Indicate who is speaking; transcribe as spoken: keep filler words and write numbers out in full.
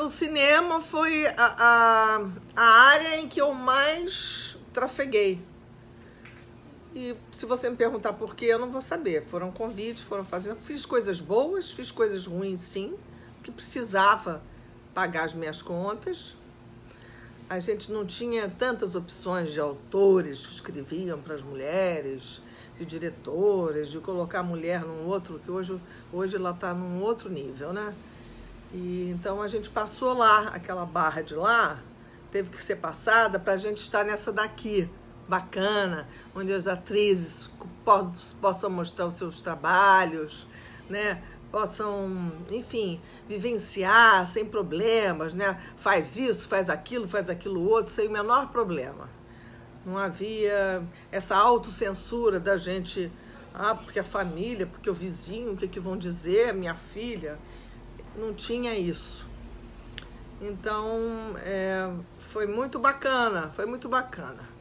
Speaker 1: o cinema foi a, a, a área em que eu mais trafeguei. E se você me perguntar por quê, eu não vou saber. Foram convites, foram fazendo. Fiz coisas boas, fiz coisas ruins, sim, porque precisava pagar as minhas contas. A gente não tinha tantas opções de autores que escreviam para as mulheres, de diretores, de colocar a mulher num outro, que hoje, hoje ela está num outro nível, né? E então a gente passou lá, aquela barra de lá, teve que ser passada para a gente estar nessa daqui, bacana, onde as atrizes possam mostrar os seus trabalhos, né? Possam, enfim, vivenciar sem problemas, né? Faz isso, faz aquilo, faz aquilo outro, sem o menor problema. Não havia essa autocensura da gente, ah, porque a família, porque o vizinho, o que, que vão dizer, minha filha. Não tinha isso. Então, é, foi muito bacana, foi muito bacana.